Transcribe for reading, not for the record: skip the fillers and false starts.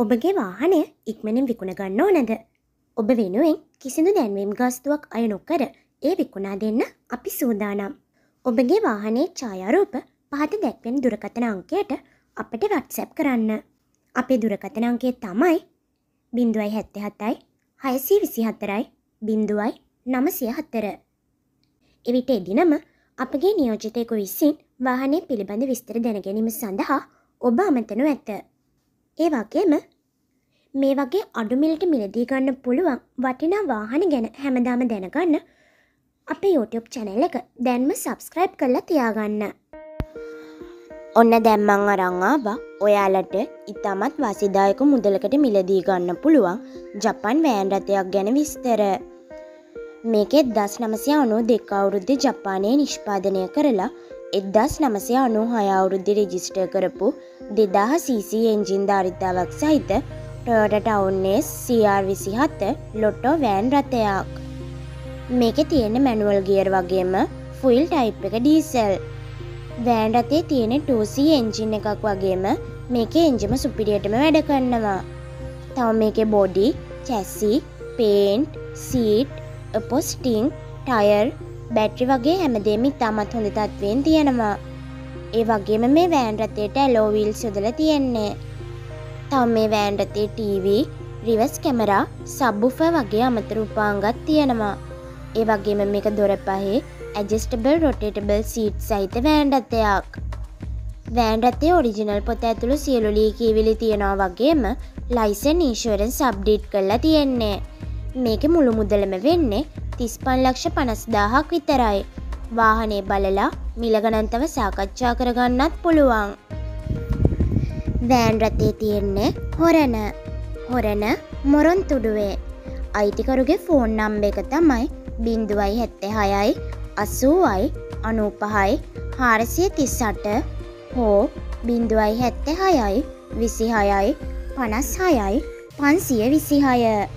ඔබගේ වාහනය ඉක්මනින් විකුණ ගන්න ඕනද? ඔබ වෙනුවෙන් කිසිදු දැන්වීම් ගාස්තුවක් අය නොකර ඒ විකුණා දෙන්න අපි සූදානම්. ඔබගේ වාහනයේ ඡායාරූප පහත දැක්වෙන දුරකථන අංකයට අපට WhatsApp කරන්න. අපේ දුරකථන අංකය තමයි 077 624 0904. එවිට එදිනම අපගේ නියෝජිතයෙකු විසින් වාහනය පිළිබඳ විස්තර දැන ගැනීම සඳහා ඔබ අමතනු ඇත. ඒ වගේම මේ වගේ අඩු මිලට මිලදී ගන්න පුළුවන් වටිනා වාහන ගැන හැමදාම දැනගන්න අපේ YouTube channel එක දැන්ම subscribe කරලා තියාගන්න. ඔන්න දැන් මං අරන් ආවා ඔයාලට ඉතාමත් වාසිදායක මුදලකට මිලදී ගන්න පුළුවන් ජපන් වෑන් රථයක් ගැන විස්තර. මේක 1992 අවුරුද්දේ ජපානයේ නිෂ්පාදනය කරලා 1996 අවුරුද්දේ රෙජිස්ටර් කරපු 2000cc එන්ජින් ධාරිතාවක් සහිත Toyota Town Ace CR27 ලොටෝ වෑන් රථයක්. මේකේ තියෙන මැනුවල් ගියර් වගේම ෆුල් ටයිප් එක ඩීසල්. වෑන් රථයේ තියෙන 2C එන්ජින් එකක් වගේම මේකේ එන්ජිම සුපිරියටම වැඩ කරනවා. තව මේකේ බොඩි, චැසි, පේන්ට්, සීට්, අපොස්ටිං, ටයර්, බැටරි වගේ හැමදේම ඉතාමත් හොඳ තත්ත්වයෙන් තියෙනවා. ඒ වගේම මේ වෑන් රථයට ඇලෝ වීල්ස් යොදලා තියෙන්නේ. තව මේ වෑන් රථයේ TV, රිවර්ස් කැමරා, සබ්වූෆර් වගේ අමතර උපාංගත් තියෙනවා. ඒ වගේම මේක දොර පහේ ඇඩ්ජස්ටබල් රොටේටබල් සීට් සහිත වෑන් රථයක්. වෑන් රථයේ ඔරිජිනල් පොත ඇතුළු සියලු ලී කීවිලි තියනවා වගේම ලයිසන් ඉන්ෂුරන්ස් අප්ඩේට් කරලා තියෙන්නේ. මේකේ මුළු මුදලම වෙන්නේ 35,50,000ක් විතරයි. වාහනේ බලලා මිල ගණන් තව සාකච්ඡා කරගන්නත් පුළුවන්. වෑන් රථයේ තියෙන්නේ හොරණ මොරොන්තුඩුවේ. අයිතිකරුගේ ෆෝන් නම්බර් එක තමයි 076 80යි 95යි 438 හෝ 076යි 26යි 56යි 526.